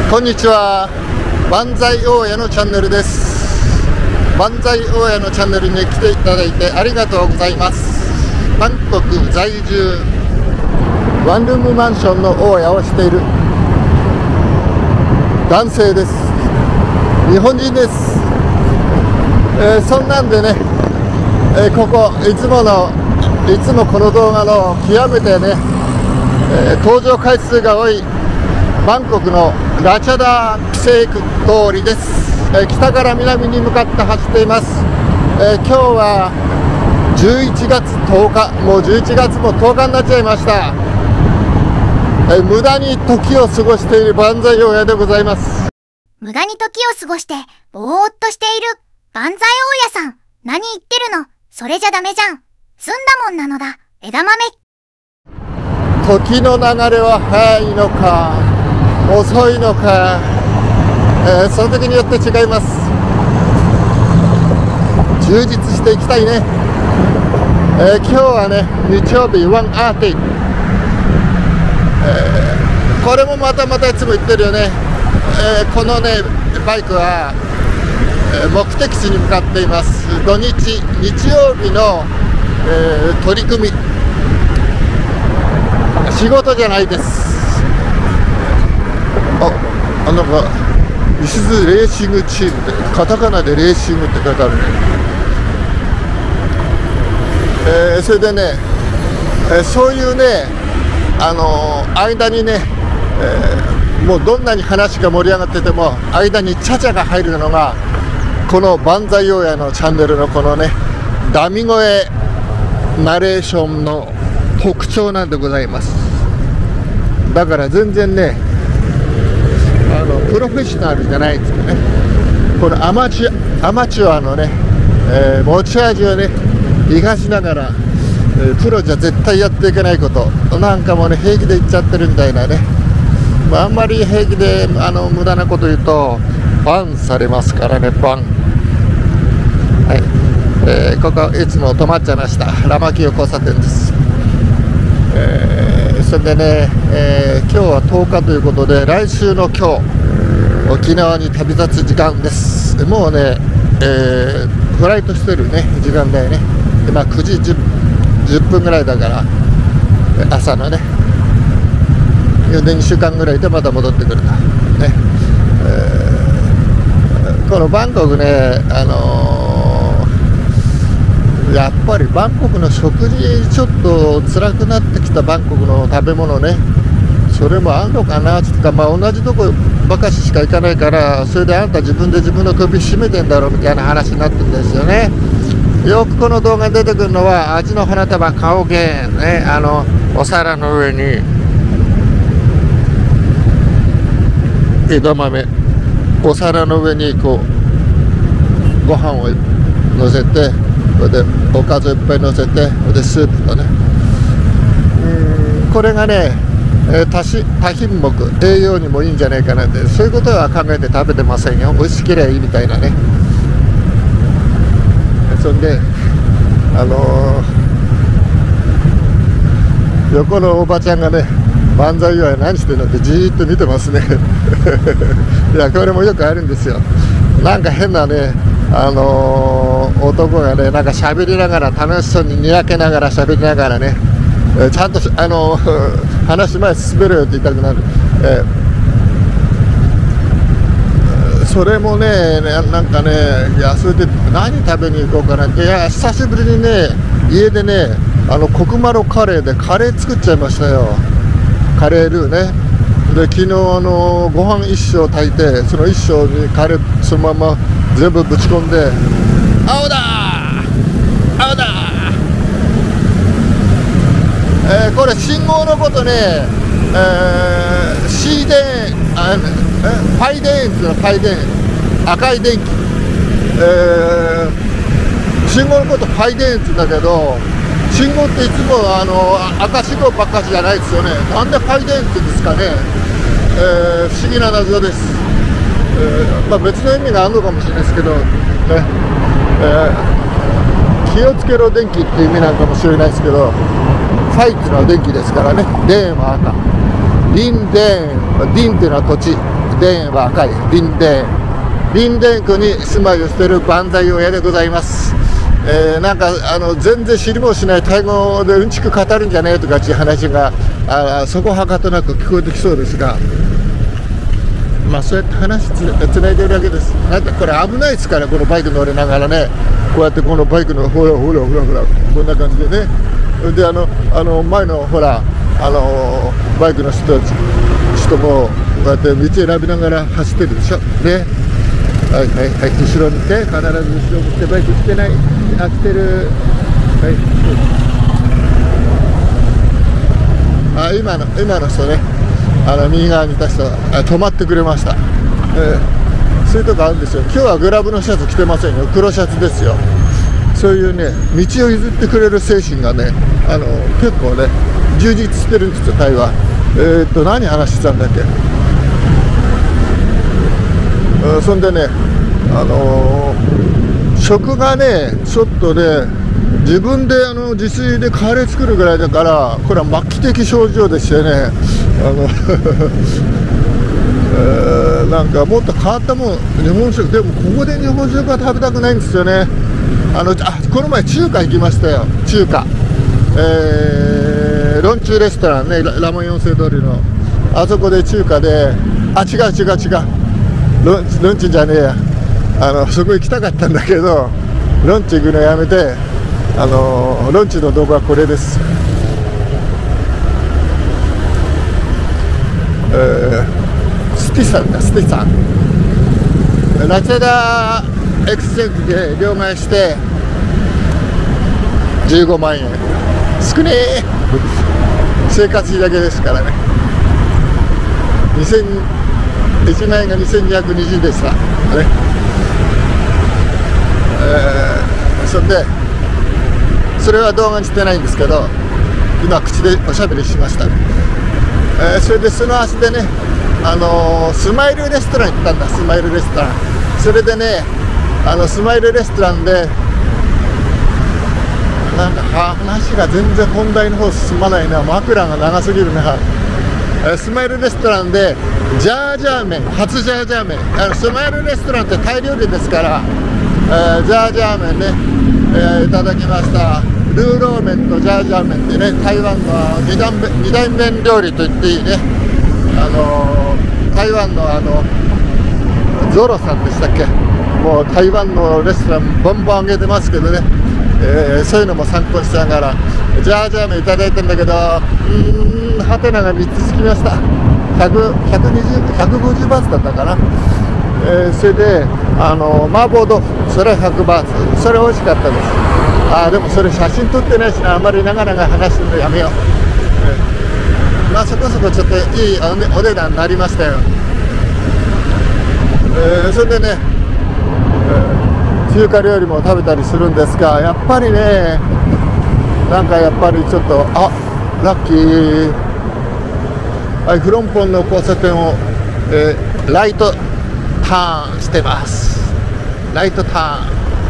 こんにちは。万歳大家のチャンネルです。万歳大家のチャンネルに来ていただいてありがとうございます。バンコク在住ワンルームマンションの大家をしている男性です。日本人です。そんなんでね、ここいつもこの動画の極めてね、登場回数が多いバンコクのラチャダーピセーク通りです。北から南に向かって走っています。今日は11月10日、もう11月も10日になっちゃいました。無駄に時を過ごしている万歳大家でございます。 無駄に時を過ごしてぼーっとしている万歳大家さん、何言ってるの？それじゃダメじゃん。済んだもんなのだ、枝豆。 時の流れは早いのか遅いのか、その時によって違います。充実していきたいね。今日はね、日曜日ワンアーティ、これもまたいつも言ってるよね。このねバイクは、目的地に向かっています。土日、日曜日の、取り組み、仕事じゃないです。なんかミスズレーシングチームってカタカナでレーシングって書いてあるね。それでね、そういうね、間にね、もうどんなに話が盛り上がってても間にチャチャが入るのがこの万歳大家のチャンネルのこのねダミ声ナレーションの特徴なんでございます。だから全然ね、プロフェッショナルじゃないんですよね。このアマチュアのね、持ち味をね生かしながら、プロじゃ絶対やっていけないことなんかもね平気で言っちゃってるみたいなね。あんまり平気で無駄なこと言うとバンされますからね、バン。はい、ここいつも止まっちゃいました。ラマキヨ交差点です。それでね、今日は10日ということで来週の今日沖縄に旅立つ時間です。もうね、フライトしてるね時間だよね。で、9時10分ぐらいだから朝のね、で2週間ぐらいでまた戻ってくるとね。このバンコクね、やっぱりバンコクの食事ちょっと辛くなってきた。バンコクの食べ物ね、それもあんのかなっていうか、同じとこばかしか行かないから、それであんた自分で自分の首絞めてんだろうみたいな話になってるんですよね。よくこの動画に出てくるのは味の花束顔芸ね、お皿の上に枝豆、お皿の上にこうご飯をのせて、それでおかずいっぱいのせて、それでスープとね、これがね、多品目栄養にもいいんじゃないかなって、そういうことは考えて食べてませんよ。美味しければいいみたいなね。そんで横のおばちゃんがね、万歳大家何してんのってじーっと見てますね。いや、これもよくあるんですよ。なんか変なね、男がね、なんか喋りながら楽しそうににやけながら喋りながらね、ちゃんと話前進めろよって言いたくなる。それもね、なんかね、いや、それで何食べに行こうかなって、いや、久しぶりにね、家でね、コクマロカレーでカレー作っちゃいましたよ。カレールーね。で、昨日ご飯一升炊いて、その一升にカレーそのまま全部ぶち込んで、青だー青だー、これ信号のことね、シーデンファイデーンっていうの、ファイデーン、赤い電気、信号のことファイデーンって言うんだけど、信号っていつも赤信号ばっかしじゃないですよね。なんでファイデーンって言うんですかね。不思議な謎です。別の意味があるのかもしれないですけどね、気をつけろ電気っていう意味なんかもしれないですけど、ファイっていうのは電気ですからね。デーンは赤、ディンデーン、ディンっていうのは土地、 田園は赤い林田区に住まいをしている万歳親でございます。なんか全然知りもしないタイ語でうんちく語るんじゃねえとかっていう話がそこはかとなく聞こえてきそうですが、まあそうやって話つないでるわけです。なんかこれ危ないですから、このバイク乗りながらね、こうやってこのバイクのほらこんな感じでね、で前のほらバイクの人もこうやって道選びながら走ってるでしょね。はいはいはい、後ろ見て、必ず後ろ見て、バイク来てない、来てる、はい、今の人ね、右側にいた人止まってくれました。そういうとこあるんですよ。今日はグラブのシャツ着てませんよ、黒シャツですよ。そういうね、道を譲ってくれる精神がね、結構ね充実してるんですよ、タイは。何話してたんだっけ。そんでね、食がね、ちょっとね、自分で自炊でカレー作るぐらいだから、これは末期的症状でしてね、なんかもっと変わったもん、日本食、でもここで日本食は食べたくないんですよね。この前、中華行きましたよ、中華。ロンチュレストランね、ラモン四世通りの、あそこで中華で、違う。ロンチじゃねえや、そこ行きたかったんだけど、ロンチ行くのやめて、ロンチの動画はこれです。スティさんラチェダエクスチェンジで両替して15万円、少ねえ生活費だけですからね。1万円が2220でした、ね。それでそれは動画にしてないんですけど、今口でおしゃべりしました。それでその足でね、スマイルレストラン行ったんだ。スマイルレストラン、それでね、スマイルレストランでなんか話が全然本題の方進まないな、枕が長すぎるな。スマイルレストランでジャージャー麺、初ジャージャー麺、スマイルレストランってタイ料理ですから、ジャージャー麺ね、いただきました。ルーロー麺とジャージャー麺でね、台湾の二大麺料理と言っていいね。台湾のゾロさんでしたっけ、もう台湾のレストランボンボン上げてますけどね、そういうのも参考にしながらジャージャー麺いただいたんだけど、ハテナが3つつきました。150バーツだったかな。それで麻婆豆腐、それは100バーツ、それ美味しかったです。でもそれ写真撮ってないしな、あんまり長々話すのやめよう。まあそこそこちょっといいお値段になりましたよ。それでね、中華料理も食べたりするんですが、やっぱりね、なんかやっぱりちょっとラッキー。はい、フロンポンの交差点を、ライトターンしてます。ライトターン。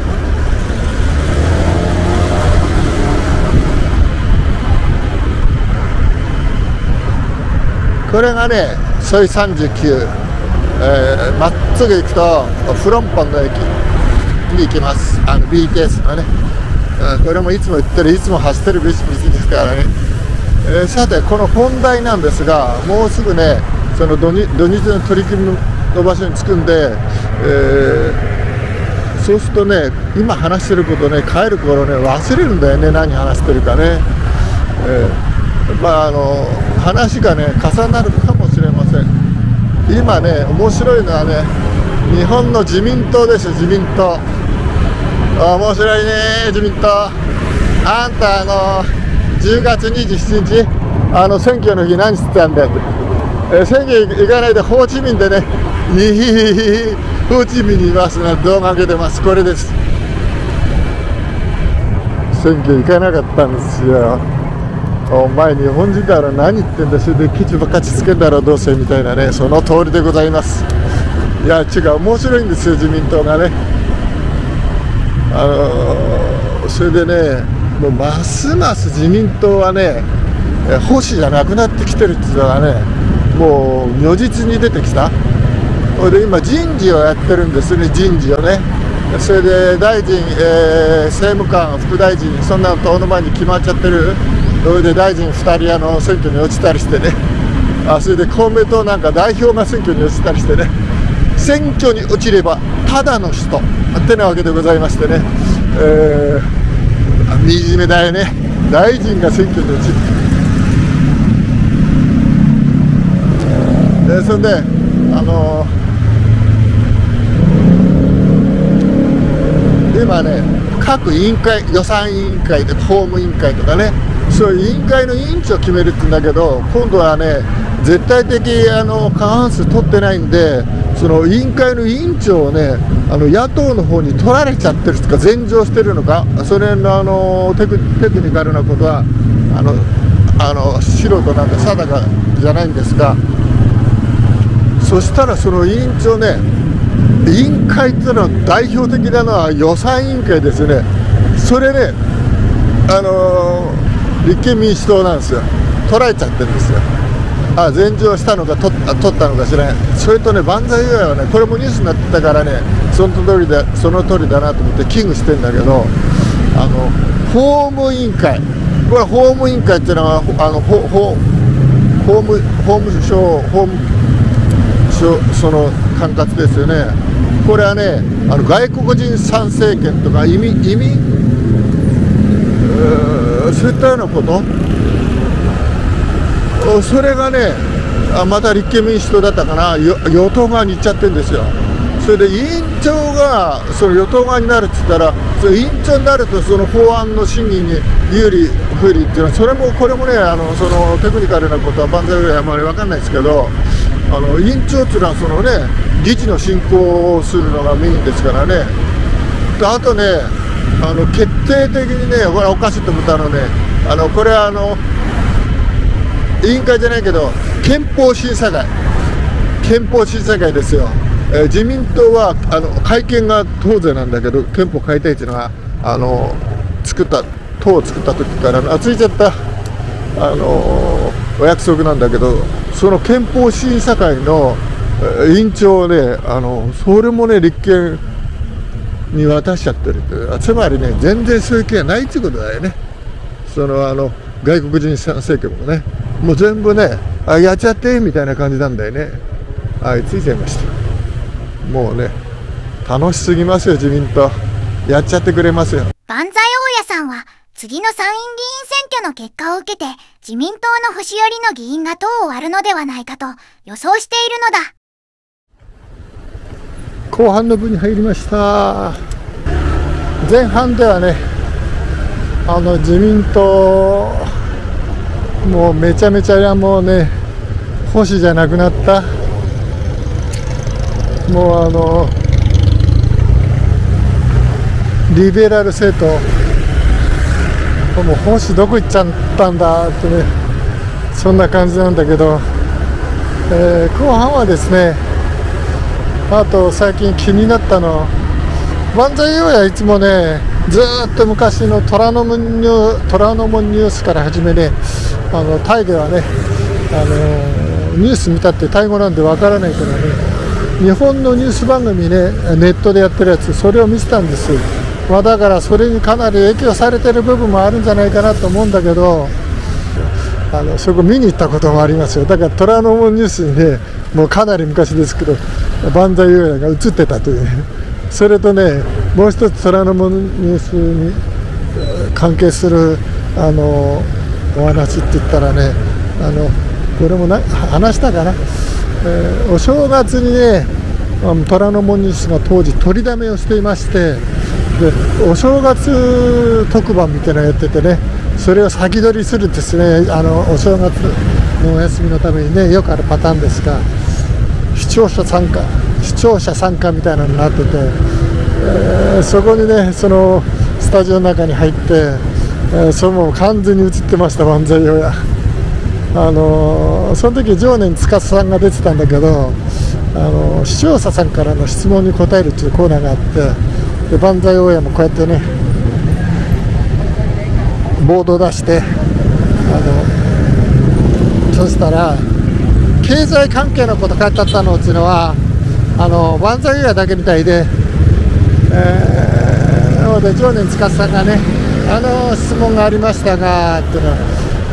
これがね、ソイ39、まっすぐ行くとフロンポンの駅に行きます。BTS のね、これもいつも言ってる、いつも走ってる道ですからね。さて、この本題なんですが、もうすぐね、その土日の取り組みの場所に着くんで、そうするとね、今話してることね、帰る頃ね、忘れるんだよね、何話してるかね。話がね、重なるかもしれません。今ね、面白いのはね、日本の自民党ですよ、自民党。面白いね、自民党。あんた10月27日選挙の日何してたんだよ。選挙行かないでホーチミンでね、ホーチミンにいますな、動画上げてます。これです。選挙行かなかったんですよ。お前日本人だろ、何言ってんだ、それでケチばっかちつけんだろ、どうせみたいなね、その通りでございます。いや違う、面白いんですよ、自民党がね。それでね、もうますます自民党はね、保守じゃなくなってきてるっていうのはね、もう如実に出てきた。 それで今人事をやってるんですね、人事をね。それで大臣、政務官、副大臣、そんなの遠の前に決まっちゃってる。それで大臣2人選挙に落ちたりしてね。それで公明党なんか代表が選挙に落ちたりしてね。選挙に落ちればただの人ってなわけでございましてね、惨めだよね。大臣が選挙に落ちる。それで今ね、各委員会、予算委員会で法務委員会とかね、そういう委員会の委員長を決めるって言うんだけど、今度はね、絶対的過半数取ってないんで、その委員会の委員長をね、野党の方に取られちゃってるとか、禅譲してるのか、それのテクニカルなことは素人なんで定かじゃないんですが、そしたらその委員長ね、委員会っていうのは代表的なのは予算委員会ですよね。それね、立憲民主党なんですよ。取られちゃってるんですよ。禅譲したのか取ったのか知らない。それとね、万歳以外はね、これもニュースになってたからね、その通りだなと思って危惧してんだけど、法務委員会、これは法務委員会っていうのは法務省その管轄ですよね。これはね、外国人参政権とか移民そういったようなこと、それがね、また立憲民主党だったかな、与党側に行っちゃってるんですよ。それで委員長がその与党側になるって言ったら、その委員長になるとその法案の審議に有利不利っていうのは、それもこれもね、そのテクニカルなことは万歳ぐらいあまり分かんないですけど、委員長っていうのはそのね、議事の進行をするのがメインですからね。であとね、決定的にね、これはおかしいと思ったのね、これは委員会じゃないけど、憲法審査会ですよ。自民党は改憲が当然なんだけど、憲法改定っていうのは党を作った時からついちゃったお約束なんだけど、その憲法審査会の委員長をね、それもね、立憲に渡しちゃってるって、つまりね、全然そういう気がないっていうことだよね。外国人参政権もね、もう全部ね、やっちゃってみたいな感じなんだよね。ついちゃいました。もうね、楽しすぎますよ、自民党。やっちゃってくれますよ。 万歳大家さんは、次の参院議員選挙の結果を受けて、自民党の節寄りの議員が党を割るのではないかと予想しているのだ。 後半の部に入りました。前半ではね、自民党、もうめちゃめちゃもうね、保守じゃなくなった。もうリベラル政党、もう保守どこ行っちゃったんだってね、そんな感じなんだけど、後半はですね、あと最近気になったの、万歳洋也いつもね、ずーっと昔の虎ノ門ニュースから始めね、タイではね、ニュース見たってタイ語なんでわからないからね、日本のニュース番組ね、ネットでやってるやつ、それを見てたんです。だからそれにかなり影響されてる部分もあるんじゃないかなと思うんだけど、そこ見に行ったこともありますよ。だから虎ノ門ニュースにね、もうかなり昔ですけど、万歳洋也が映ってたというね、それとね、もう一つ虎ノ門ニュースに関係するお話って言ったらね、これも話したかな、お正月にね、虎ノ門ニュースが当時取りだめをしていまして、でお正月特番みたいなのやっててね、それを先取りするんですね。お正月のお休みのためにね、よくあるパターンですが、視聴者参加みたいなのになってて、そこにね、そのスタジオの中に入って、それも完全に映ってました、万歳洋也。その時常年司さんが出てたんだけど、視聴者さんからの質問に答えるっていうコーナーがあって、で万歳洋也もこうやってね、ボードを出して、そしたら経済関係のこと書いてあったのっていうのは、 万歳屋だけみたいで、で常年司さんがね、質問がありましたがっていうの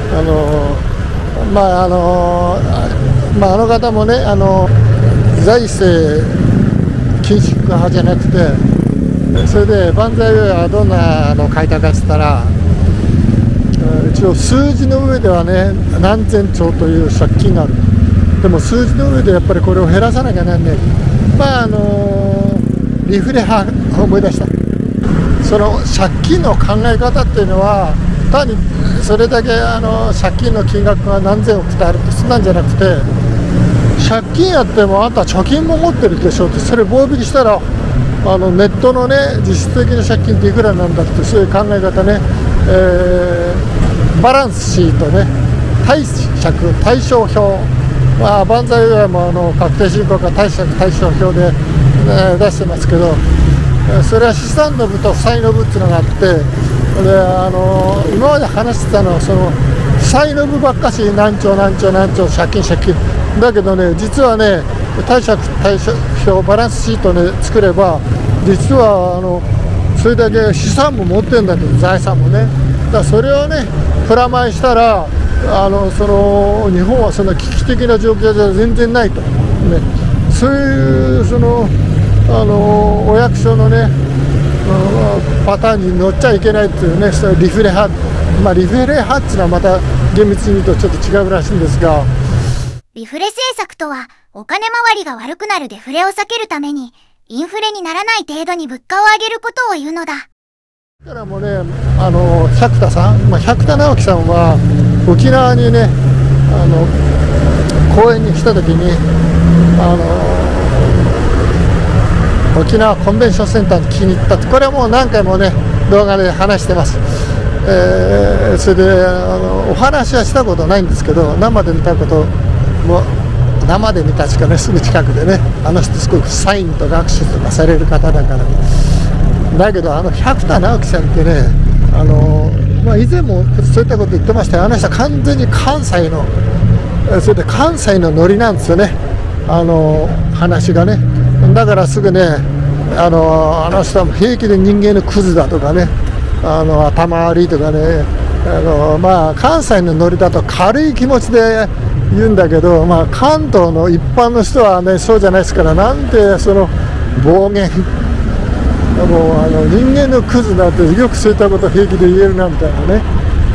は、あの方もね、財政緊縮派じゃなくて、それで万歳屋はどんな書いたかって言ったら、一応数字の上ではね、何千兆という借金がある。でも数字の上でやっぱりこれを減らさなきゃなんねえ。リフレ派を思い出した。その借金の考え方っていうのは、単にそれだけ借金の金額が何千億ってあるってそんなんじゃなくて、借金やってもあんた貯金も持ってるでしょって、それ棒引きしたらネットのね実質的な借金っていくらなんだって、そういう考え方ね、バランスシートね、対照表、万歳屋も確定申告が対照表で、出してますけど、それは資産の部と負債の部っていうのがあって、で今まで話してたのはその負債の部ばっかし何兆借金だけどね、実はね対照表バランスシートね作れば、実はそれだけ資産も持ってるんだけど、財産もね。だからそれをねプラマイしたら、日本はそんな危機的な状況じゃ全然ないと、ね、そういうお役所のね、パターンに乗っちゃいけないっていうね、それリフレ派、リフレ派っていうのはまた厳密に言うとちょっと違うらしいんですが、 リフレ政策とは、お金回りが悪くなるデフレを避けるために、インフレにならない程度に物価を上げることを言うのだ。 だからもうね、百田さん、百田直樹さんは沖縄にね、講演に来た時に、沖縄コンベンションセンターに聞きに行ったって、これはもう何回もね動画で話してます。それでお話はしたことないんですけど、生で見たことも、生で見たしかね、すぐ近くでね、人すごくサインと学習とかされる方だから。だけど百田直樹さんってね、以前もそういったこと言ってましたよ。人は完全に関西の、それで関西のノリなんですよね、話がね。だからすぐね、人は平気で人間のクズだとかね、頭悪いとかね、関西のノリだと軽い気持ちで言うんだけど、関東の一般の人はねそうじゃないですから、なんてその暴言、もう人間のクズだってよくそういったことを平気で言えるなみたいなね。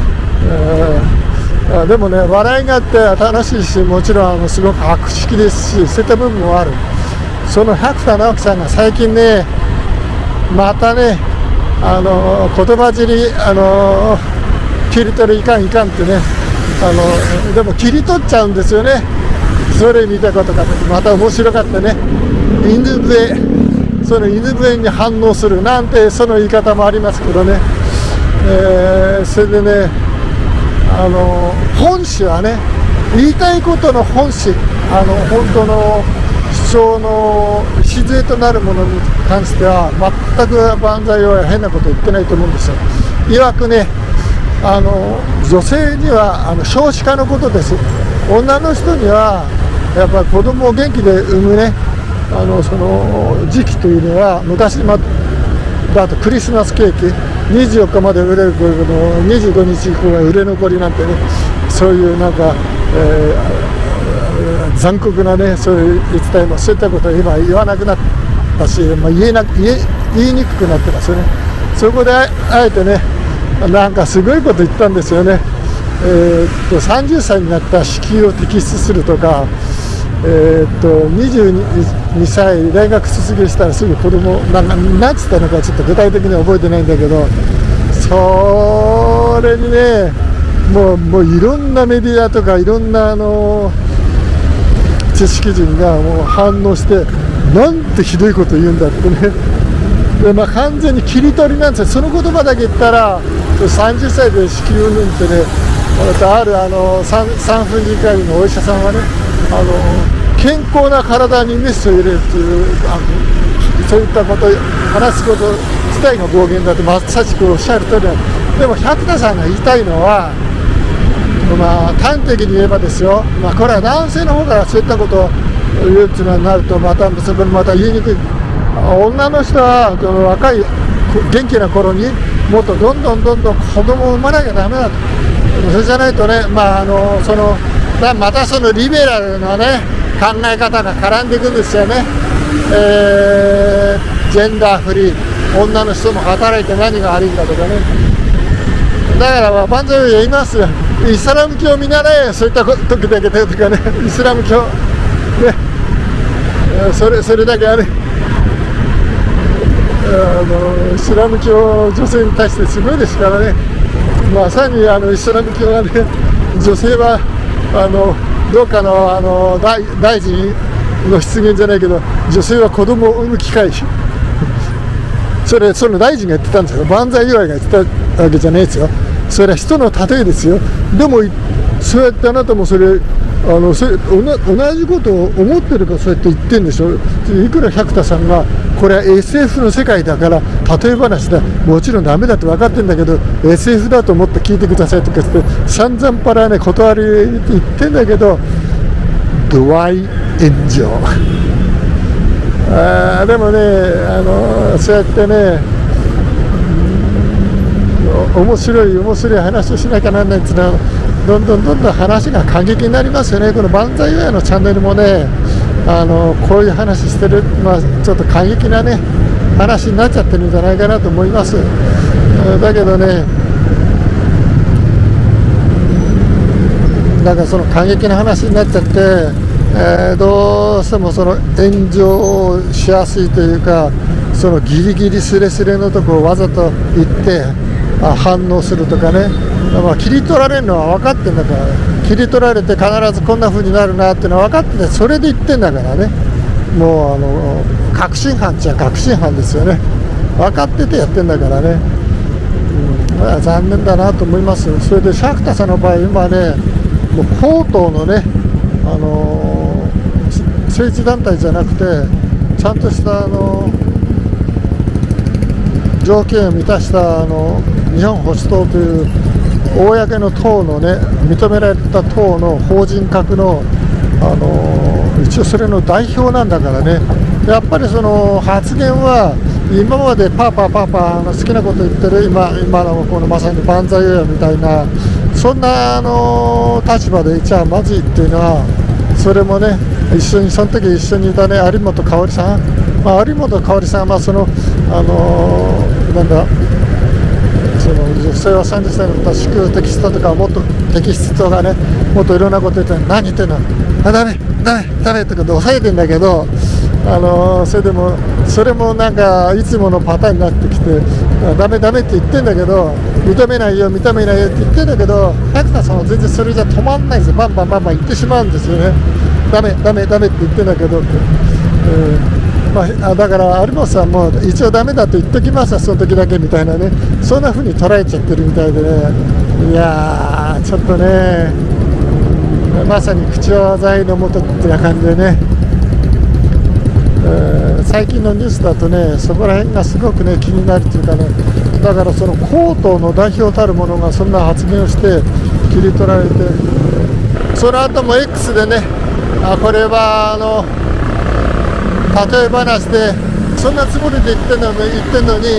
でもね、笑いがあって楽しいし、もちろんすごく博識ですし、そういった部分もある。その百田直樹さんが最近ね、またね、言葉尻、切り取りいかんってね、でも切り取っちゃうんですよね。それ見たことがまた面白かったね。犬笛、その犬笛に反応するなんて、その言い方もありますけどね。それでね、本旨はね、言いたいことの本旨、本当の主張の礎となるものに関しては全く万歳は変なこと言ってないと思うんですよ。いわくね、女性には少子化のことです。女の人にはやっぱり子供を元気で産むね、その時期というのは、昔だとクリスマスケーキ24日まで売れるけど25日以降が売れ残りなんてね、そういうなんか、残酷なね、そういう言い伝えも、そういったことは今言わなくなったし、言いにくくなってますよね。そこであえてね、なんかすごいこと言ったんですよね。30歳になったら支給を摘出するとか、22歳大学卒業したらすぐ子供なんつったのかちょっと具体的には覚えてないんだけど、それにね、もういろんなメディアとかいろんな知識人がもう反応して、なんてひどいこと言うんだってね。で完全に切り取りなんですよ。その言葉だけ言ったら30歳で支給云々ってね、ある産婦人科医のお医者さんはね、健康な体にメスを入れるというそういったことを話すこと自体が暴言だとまさしくおっしゃる通りなんです。でも百田さんが言いたいのは、端的に言えばですよ、これは男性の方からそういったことをいうっていうのになると、またそこにまた言いにくい。女の人はこの若い元気な頃にもっとどんどん子供を産まなきゃダメだと。それじゃないとね、またそのリベラルなね考え方が絡んでいくんですよね。ジェンダーフリー、女の人も働いて何が悪いんだとかね。だから万歳を言いますよ。イスラム教を見習え、そういった時だけとかね、イスラム教ね、それだけあれ、イスラム教女性に対してすごいですからね。まさにイスラム教はね、女性はどうかの大臣の失言じゃないけど、女性は子供を産む機会その大臣が言ってたんですよ。万歳祝いが言ってたわけじゃないですよ。それは人の例えですよ。でもそうやってあなたも同じことを思ってるからそうやって言ってるんでしょ。いくら百田さんがこれは SF の世界だから例え話だ、もちろんダメだって分かってるんだけど SF だと思って聞いてくださいとかって散々パラね断り言ってんだけど、度合い炎上でもねそうやってね面白い話をしなきゃなんないっていうのはどんどん話が過激になりますよね。この万歳祝いのチャンネルもねこういう話してる、ちょっと過激なね話になっちゃってるんじゃないかなと思います。だけどね、なんかその過激な話になっちゃって、どうしてもその炎上しやすいというか、そのギリギリスレスレのとこをわざと言って反応するとかね、切り取られるのは分かってんだから、切り取られて必ずこんな風になるなっていうのは分かってて、それで言ってんだからね。もう確信犯っちゃ確信犯ですよね。分かっててやってんだからね、残念だなと思います。それで釈田さんの場合今ね、もう公党のね政治団体じゃなくてちゃんとした条件を満たした日本保守党という公の党のね認められた党の法人格の一応それの代表なんだからね。やっぱりその発言は今までパーパー好きなこと言ってる今のこのまさに万歳祝いみたいなそんな立場で言っちゃまずいっていうのは、それもねその時一緒にいたね有本香織さん、有本香織さんはそのなんだその女性は30歳のことは祝福テキストとかもっとテキストがねもっといろんなこと言って何言ってんのダメとかで抑えてんだけど、それもなんかいつものパターンになってきてダメって言ってんだけど、認めないよって言ってんだけど、百田さんは全然それじゃ止まんないんですよ。バンバン言ってしまうんですよね。ダメって言ってんだけどって、だから有本さんも一応ダメだと言っときますわその時だけみたいなね、そんな風に捉えちゃってるみたいでね、いやーちょっとねまさに口を災いのもとってな感じでね、最近のニュースだとねそこら辺がすごくね気になるというかね、だからその公党の代表たるものがそんな発言をして切り取られて、その後も X でねこれは例え話でそんなつもりで言ってんのに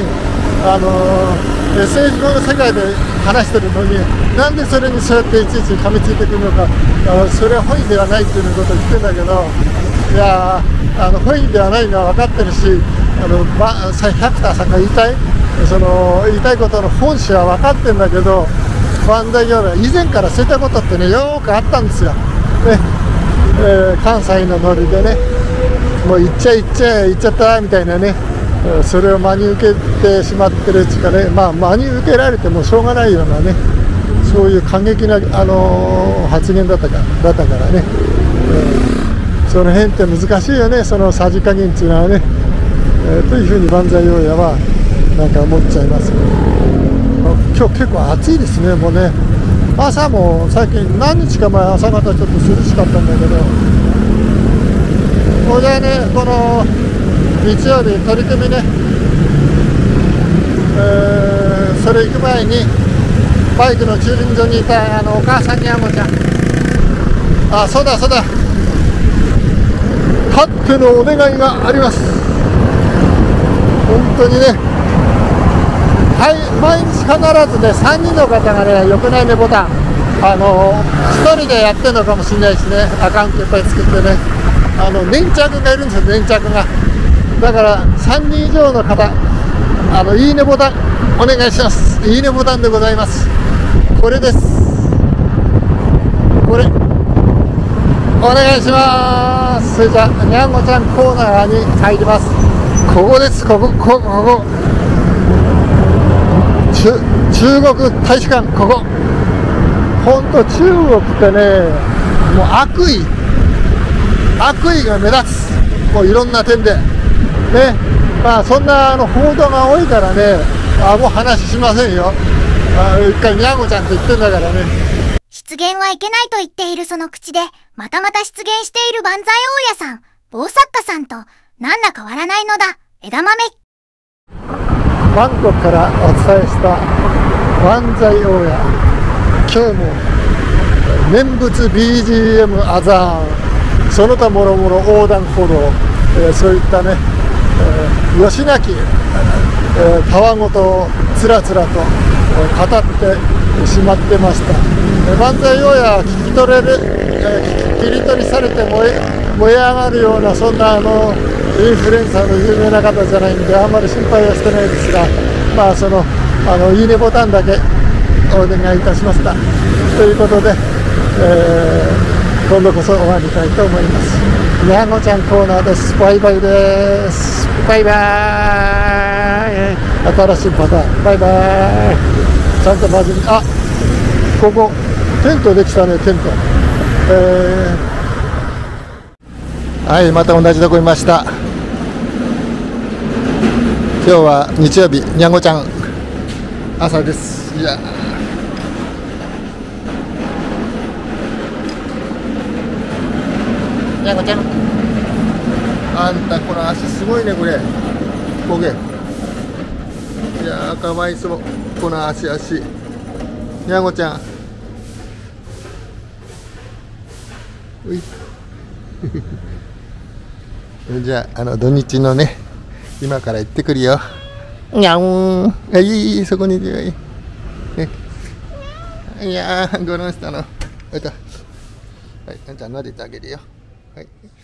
政治の世界で話してるのになんでそれにそうやっていちいち噛みついてくるのか、それは本意ではないっていうことを言ってんだけど、いや本意ではないのは分かってるし、百田さんが言いたいことの本質は分かってるんだけど、万歳祝い以前からそういったことってねよくあったんですよ、ね関西のノリでねもう言っちゃったみたいなね、それを真に受けてしまってるっていうかね、真に受けられてもしょうがないようなね、そういう過激な、発言だったからね、その辺って難しいよね、そのさじ加減っていうのはね、というふうに万歳陽也はなんか思っちゃいます。今日結構暑いですね、もうね。朝も最近何日か前朝方ちょっと涼しかったんだけど、これでねこの日曜日取り組みね、それ行く前にバイクの駐輪場にいたお母さんにあもちゃん、そうだたってのお願いがあります。本当にね、はい、毎日必ずね、3人の方がね、よくないねボタン、1人でやってるのかもしれないしね、アカウントいっぱい作ってね、粘着がいるんですよ、粘着が。だから3人以上の方、いいねボタンお願いします。いいねボタンでございます。これです。これお願いします。それじゃあにゃんごちゃんコーナーに入ります。ここです。ここ中国大使館、ここ本当中国ってね、もう悪意が目立つ、もういろんな点でね。まあそんな報道が多いからね、もう話しませんよ。一回にゃんごちゃんって言ってんだからね。 失言はいけないと言っているその口で、またまた失言している万歳大家さん、某作家さんと何ら変わらないのだ、枝豆。 バンコクからお伝えした万歳大家、今日も念仏 BGM アザーン、その他もろもろ横断歩道、そういったね、よしなき、たわごとをつらつらと語ってしまってました。万歳大家は切り取りされて燃え上がるような、そんなインフルエンサーの有名な方じゃないんで、あんまり心配はしてないですが、まあいいねボタンだけお願いいたしました。ということで、今度こそ終わりたいと思います。にゃんごちゃんコーナーです。バイバイです。バイバーイ。新しいパターン。バイバーイ。ちゃんと真面目に、ここテントできたね、テント。はい、また同じとこいました。今日は日曜日、にゃんごちゃん朝です。いやにゃんごちゃん、あんたこの足すごいね、これこげ。いやーかわいそう、この足。にゃんごちゃん、ういじゃあ土日のね、今から行ってくるよ。にゃん、いいそこにいるよ。いやーゴロンしたの。はい、じゃあ撫でてあげるよ。はい。